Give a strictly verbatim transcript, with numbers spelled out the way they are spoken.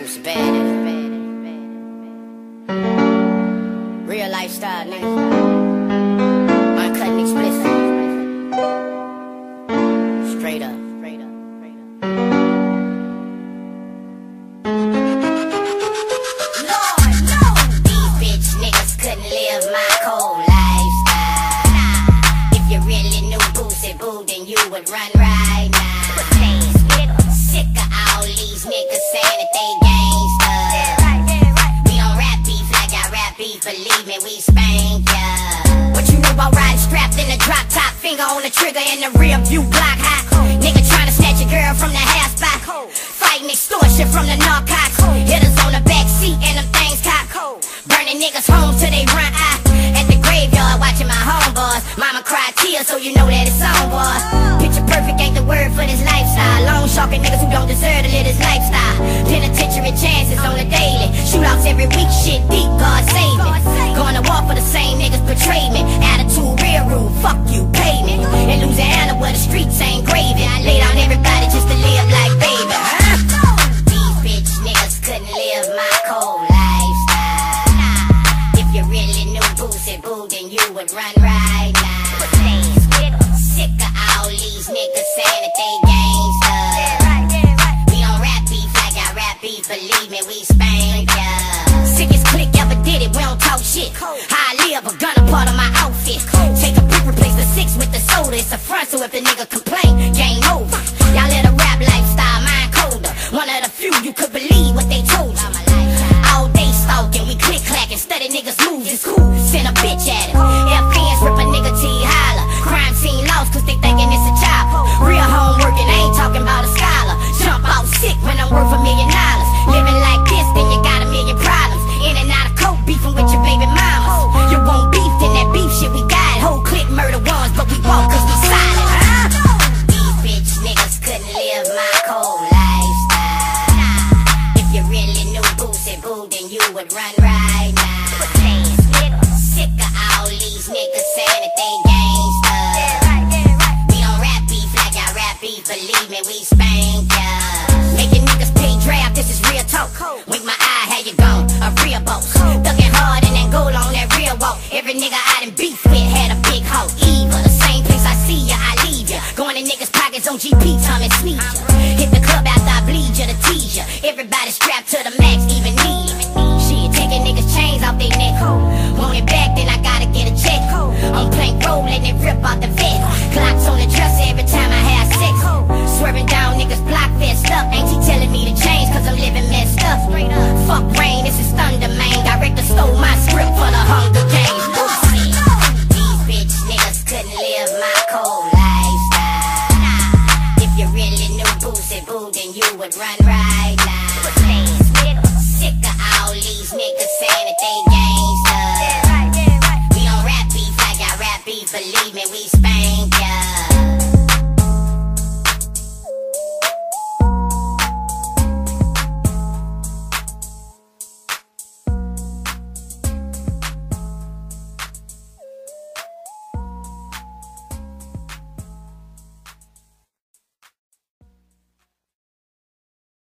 Boosie bad. Real lifestyle, nigga. Uncut and explicit. Straight up. Lord, no! These bitch niggas couldn't live my cold lifestyle. If you really knew Boosie Boo, then you would run right now. Sick of all these niggas saying that they gangsters. We don't rap beef like I rap beef, believe me, we spank ya. What you know about riding strapped in a drop top, finger on the trigger in the rear view block hot? Nigga trying to snatch a girl from the half spot, fighting extortion from the narcotics. Hitters on the back seat and them things cock, burning niggas home till they run out. At the graveyard watching my homeboys, mama cry tears so you know that it's on, boy. Picture perfect ain't the word for this lifestyle. Long sharking niggas who don't deserve to live this lifestyle. Penitentiary chances on the daily, shootouts every week, shit deep, God save me. Going to war for the same niggas betrayed me. Attitude real rude, fuck you, pay me. In Louisiana where the streets ain't gravy, I lay down everybody just to live like baby, huh? These bitch niggas couldn't live my cold lifestyle. If you really knew Boosie Boo, then you would run right now. Sick of all these niggas saying that they gangsters. We don't rap beef like I rap beef, believe me, we spank ya. Sickest click ever did it, we don't talk shit. How I live, a gun a part of my outfit. Take a brick, replace the six with the soda. It's a front, so if the nigga complain, game over. Y'all let a rap lifestyle, mine colder. One of the few you could believe what they told you. All day stalking, we click clacking, study niggas moves, it's cool. Send a bitch at it. F fans rip a nigga till he holler. Crime scene lost cause they thinking it's a job. Real homework and I ain't talking about a scholar. Jump out sick when I'm worth a million dollars. Living like this, then you got a million problems. In and out of coke, beefing with your baby mamas. You won't beef, then that beef shit we got. Whole clique murder ones, but we walk cause we silent, huh? These bitch niggas couldn't live my cold lifestyle. If you really knew Boosie Boo, then you would run right now. Sick of all these niggas saying that they gangsters. We don't rap beef like I rap beef, believe me, we spank ya. Making niggas pay draft, this is real talk. Wink my eye, how you gone? A real boss. Thugging hard and then gold on that real walk. Every nigga I done beef with had a big hoe. Evil, the same place I see ya, I leave ya. Going in niggas' pockets on G P time and sneak ya. Hit the club after I bleed ya to tease ya. Everybody strapped to the max, even me. Shit, taking niggas' chains off they neck. Want it back, then I gotta get a check. On plank road, letting it rip out the vet. Clocks on the dresser every time I have sex. Swerving down niggas' block fest up. Ain't he telling me to change cause I'm living messed up. Fuck rain, this is thunder, man. Director stole my script for the Hunger Games. These bitch niggas couldn't live my cold lifestyle. If you really knew Boosie Boo, then you would run right now. Sick of all these niggas saying that they gangsters. We don't rap beef like I rap beef, believe me, we spank